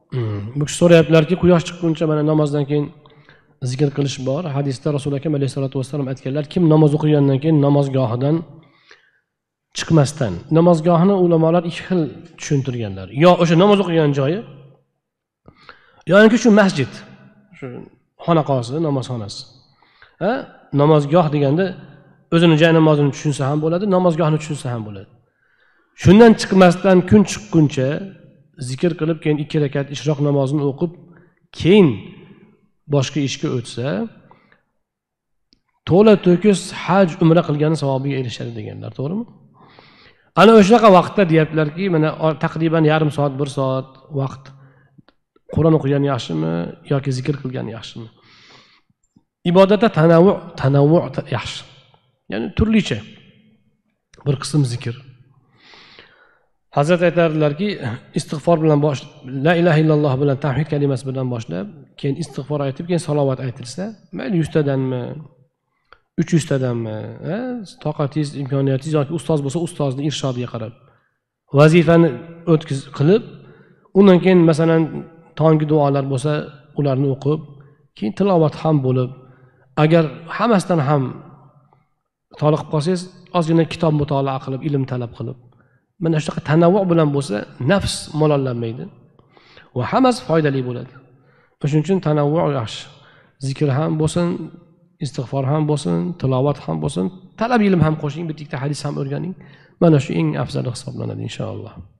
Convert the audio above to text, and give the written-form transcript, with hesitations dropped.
Bu kishi so'rayaptilarki, quyosh chiqquncha mana namozdan keyin zikr qilish bor. Hadisda Rasul akam alayhisolatu vassalom aytganlar, kim namoz o'qigandan keyin namozgohidan chiqmasdan. Namozgohini ulamolar ikki xil tushuntirganlar. Yo o'sha namoz o'qigan joyi, yoki shu masjid, shu xonaqosi, namozxonasi. Namozgoh deganda o'zini joy namozini tushunsa ham bo'ladi, namozgohni tushunsa ham bo'ladi. Shundan chiqmasdan kun chiqquncha zikr qilib, keyin 2 rakat ishroq namozini o'qib, keyin boshqa ishga o'tsa, to'la to'kis haj, umra qilgani savobiga erishadi deganlar, to'g'rimi? Ana o'shaqa vaqtda deyaptilarki, mana taqriban yarim soat, 1 soat vaqt Qur'on o'qigan yaxshimi yoki zikr qilgan yaxshimi? Ibodatda tanavvu yaxshi. Ya'ni turlicha bir qism zikr. Hazrat aytardilarki, istig'for bilan la ilaha illalloh bilan tavhid kalimasi bilan boshlab, keyin istig'for aytib, keyin salovat aytilsa, mayli 100 tadanmi, 300 tadanmi, toqatingiz, imkoniyatingiz yoki ustoz bo'lsa, ustozning irshodiga qarab vazifani qilib, undan keyin masalan tonggi duolar bo'lsa, ularni o'qib, keyin tilovat ham bo'lib, agar hammasidan ham toliqib qolsangiz, ozgina kitob mutolaa qilib, ilm talab qilib, mana shunaqa tanavvu bilan bo'lsa, nafs molollanmaydi va hammasi foydali bo'ladi. Shuning uchun tanavvu yaxshi. Zikr ham bo'lsin, istig'for ham bo'lsin, tilovat ham bo'lsin, talab ilm ham qo'shing, bitta hadis ham o'rganing. Mana shu eng afzali hisoblanadi inshaalloh.